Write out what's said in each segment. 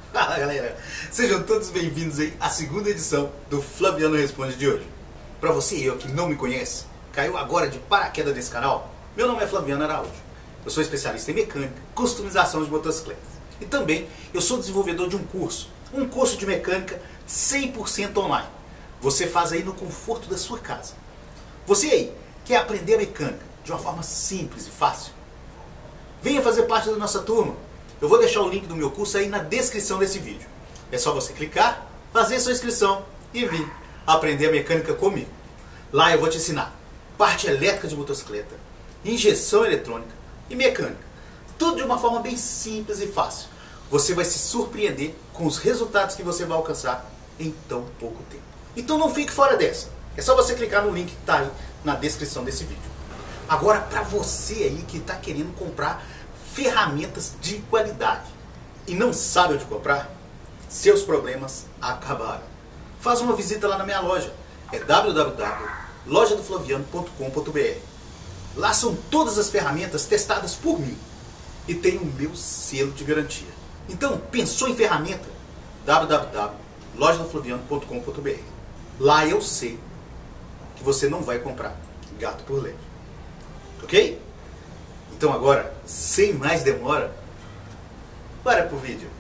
Fala galera, sejam todos bem-vindos aí à segunda edição do Flaviano Responde de hoje. Para você e eu que não me conhece, caiu agora de paraquedas nesse canal, meu nome é Flaviano Araújo. Eu sou especialista em mecânica, customização de motocicletas. E também eu sou desenvolvedor de um curso de mecânica 100% online. Você faz aí no conforto da sua casa. Você aí quer aprender a mecânica de uma forma simples e fácil? Venha fazer parte da nossa turma. Eu vou deixar o link do meu curso aí na descrição desse vídeo. É só você clicar, fazer sua inscrição e vir aprender a mecânica comigo. Lá eu vou te ensinar parte elétrica de motocicleta, injeção eletrônica e mecânica. Tudo de uma forma bem simples e fácil. Você vai se surpreender com os resultados que você vai alcançar em tão pouco tempo. Então não fique fora dessa. É só você clicar no link que está aí na descrição desse vídeo. Agora, para você aí que está querendo comprar ferramentas de qualidade e não sabe onde comprar, seus problemas acabaram. Faz uma visita lá na minha loja. É www.lojadoflaviano.com.br. Lá são todas as ferramentas testadas por mim e tem o meu selo de garantia. Então, pensou em ferramenta? www.lojadoflaviano.com.br. Lá eu sei que você não vai comprar gato por lebre. Ok? Então agora, sem mais demora, bora pro vídeo.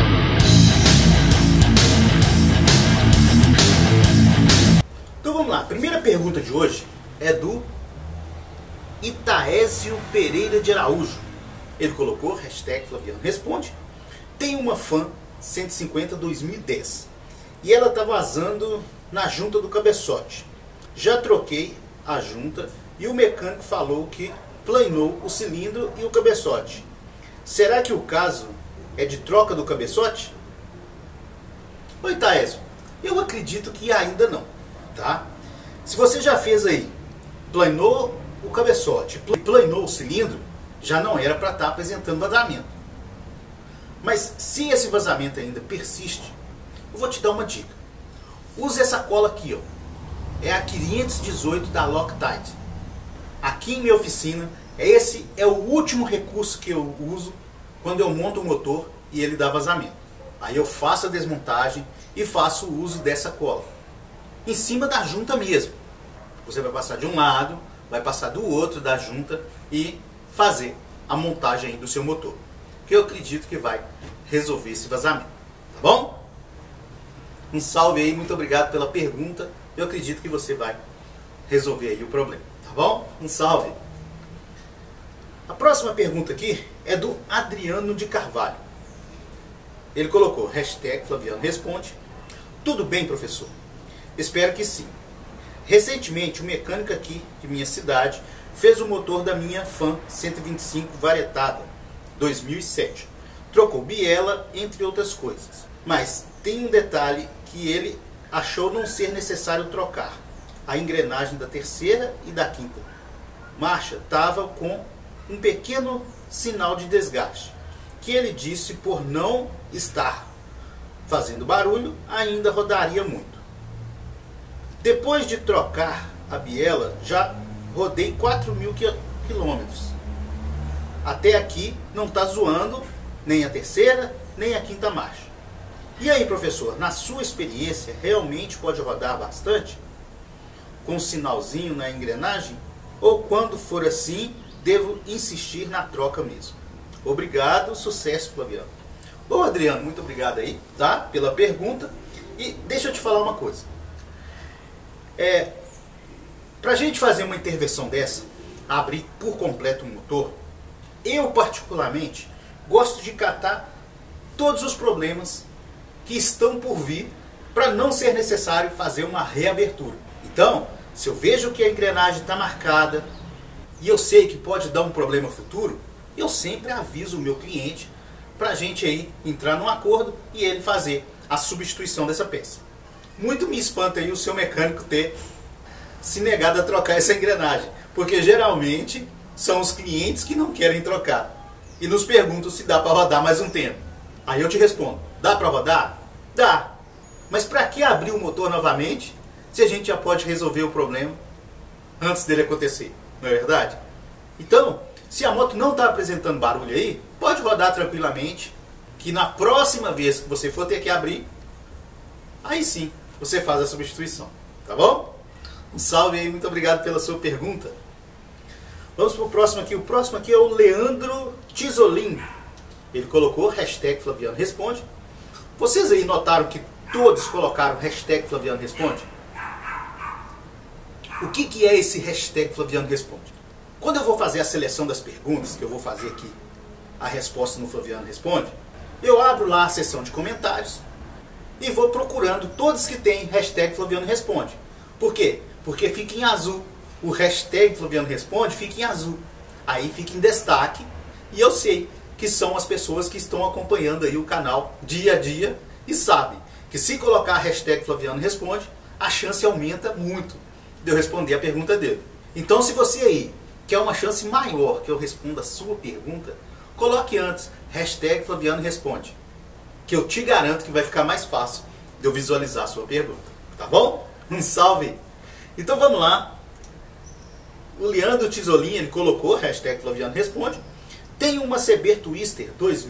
Então vamos lá, a primeira pergunta de hoje é do Itaésio Pereira de Araújo. Ele colocou, hashtag Flaviano Responde, tem uma Fan 150 2010 e ela está vazando na junta do cabeçote. Já troquei a junta e o mecânico falou que planou o cilindro e o cabeçote. Será que o caso é de troca do cabeçote? Oi, Taésio, eu acredito que ainda não, tá? Se você já fez aí, planou o cabeçote, planou o cilindro, já não era para estar apresentando vazamento. Mas se esse vazamento ainda persiste, eu vou te dar uma dica. Use essa cola aqui, ó. É a 518 da Loctite. Aqui em minha oficina, esse é o último recurso que eu uso quando eu monto o motor e ele dá vazamento. Aí eu faço a desmontagem e faço o uso dessa cola. Em cima da junta mesmo. Você vai passar de um lado, vai passar do outro da junta e fazer a montagem aí do seu motor. Que eu acredito que vai resolver esse vazamento. Tá bom? Um salve aí, muito obrigado pela pergunta. Eu acredito que você vai resolver aí o problema. Tá bom? Um salve! A próxima pergunta aqui é do Adriano de Carvalho. Ele colocou, hashtag Flaviano Responde. Tudo bem, professor? Espero que sim. Recentemente, um mecânico aqui de minha cidade fez o motor da minha Fan 125 varietada 2007. Trocou biela, entre outras coisas. Mas tem um detalhe que ele achou não ser necessário trocar. A engrenagem da terceira e da quinta marcha estava com um pequeno sinal de desgaste, que ele disse por não estar fazendo barulho, ainda rodaria muito. Depois de trocar a biela, já rodei 4.000 quilômetros. Até aqui não está zoando nem a terceira, nem a quinta marcha. E aí, professor, na sua experiência, realmente pode rodar bastante? Com um sinalzinho na engrenagem? Ou quando for assim, devo insistir na troca mesmo? Obrigado, sucesso, Flaviano. Bom, Adriano, muito obrigado aí, tá? Pela pergunta. E deixa eu te falar uma coisa. Pra gente fazer uma intervenção dessa, abrir por completo o motor, eu particularmente gosto de catar todos os problemas que estão por vir para não ser necessário fazer uma reabertura. Então, se eu vejo que a engrenagem está marcada e eu sei que pode dar um problema futuro, eu sempre aviso o meu cliente para a gente aí entrar num acordo e ele fazer a substituição dessa peça. Muito me espanta aí o seu mecânico ter se negado a trocar essa engrenagem, porque geralmente são os clientes que não querem trocar e nos perguntam se dá para rodar mais um tempo. Aí eu te respondo, dá para rodar? Dá. Mas para que abrir o motor novamente se a gente já pode resolver o problema antes dele acontecer? Não é verdade? Então, se a moto não está apresentando barulho aí, pode rodar tranquilamente que na próxima vez que você for ter que abrir, aí sim você faz a substituição, tá bom? Um salve aí, muito obrigado pela sua pergunta. Vamos para o próximo aqui. O próximo aqui é o Leandro Tisolin. Ele colocou hashtag Flaviano Responde. Vocês aí notaram que todos colocaram hashtag Flaviano Responde? O que é esse hashtag Flaviano Responde? Quando eu vou fazer a seleção das perguntas, que eu vou fazer aqui a resposta no Flaviano Responde, eu abro lá a seção de comentários e vou procurando todos que tem hashtag Flaviano Responde. Por quê? Porque fica em azul. O hashtag Flaviano Responde fica em azul. Aí fica em destaque e eu sei que são as pessoas que estão acompanhando aí o canal dia a dia e sabem que se colocar a hashtag Flaviano Responde, a chance aumenta muito de eu responder a pergunta dele. Então se você aí quer uma chance maior que eu responda a sua pergunta, coloque antes hashtag Flaviano Responde, que eu te garanto que vai ficar mais fácil de eu visualizar a sua pergunta. Tá bom? Um salve! Então vamos lá. O Leandro Tisolin, ele colocou hashtag Flaviano Responde. Tem uma CB Twister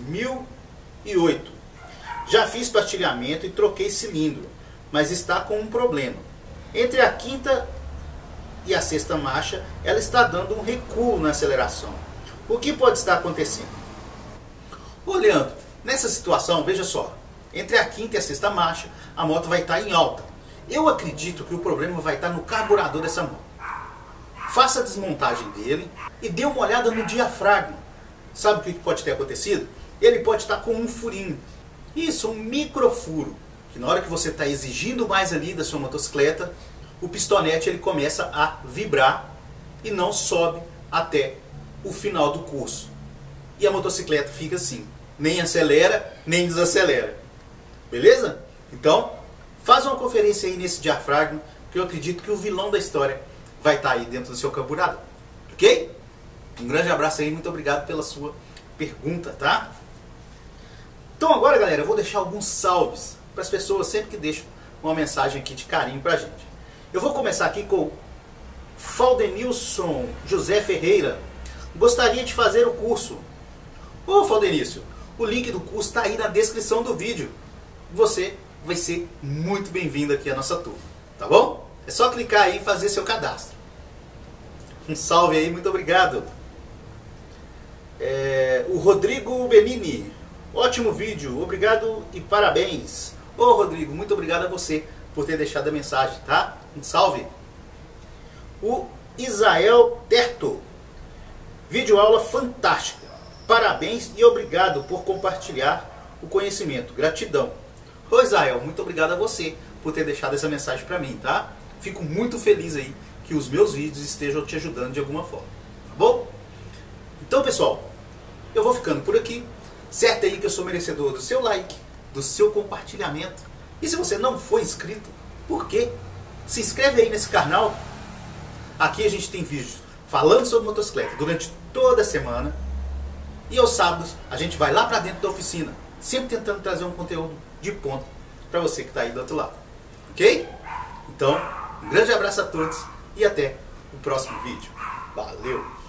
2008. Já fiz pastilhamento e troquei cilindro, mas está com um problema. Entre a quinta e a sexta marcha, ela está dando um recuo na aceleração. O que pode estar acontecendo? Ô Leandro, nessa situação, veja só. Entre a quinta e a sexta marcha, a moto vai estar em alta. Eu acredito que o problema vai estar no carburador dessa moto. Faça a desmontagem dele e dê uma olhada no diafragma. Sabe o que pode ter acontecido? Ele pode estar com um furinho. Isso, um microfuro. Que na hora que você está exigindo mais ali da sua motocicleta, o pistonete ele começa a vibrar e não sobe até o final do curso. E a motocicleta fica assim. Nem acelera, nem desacelera. Beleza? Então, faz uma conferência aí nesse diafragma, que eu acredito que o vilão da história vai estar aí dentro do seu carburador. Ok? Um grande abraço aí, muito obrigado pela sua pergunta, tá? Então agora, galera, eu vou deixar alguns salves para as pessoas sempre que deixam uma mensagem aqui de carinho pra gente. Eu vou começar aqui com Faldenilson José Ferreira. Gostaria de fazer o curso. Ô Faldenício, o link do curso está aí na descrição do vídeo. Você vai ser muito bem-vindo aqui à nossa turma, tá bom? É só clicar aí e fazer seu cadastro. Um salve aí, muito obrigado. O Rodrigo Benini, ótimo vídeo, obrigado e parabéns. Ô Rodrigo, muito obrigado a você por ter deixado a mensagem, tá? Um salve. O Isael Terto, vídeo aula fantástica, parabéns e obrigado por compartilhar o conhecimento, gratidão. Ô Isael, muito obrigado a você por ter deixado essa mensagem para mim, tá? Fico muito feliz aí que os meus vídeos estejam te ajudando de alguma forma, tá bom? Então pessoal, eu vou ficando por aqui. Certo aí que eu sou merecedor do seu like, do seu compartilhamento. E se você não for inscrito, por quê? Se inscreve aí nesse canal. Aqui a gente tem vídeos falando sobre motocicleta durante toda a semana. E aos sábados a gente vai lá para dentro da oficina, sempre tentando trazer um conteúdo de ponta para você que está aí do outro lado. Ok? Então, um grande abraço a todos e até o próximo vídeo. Valeu!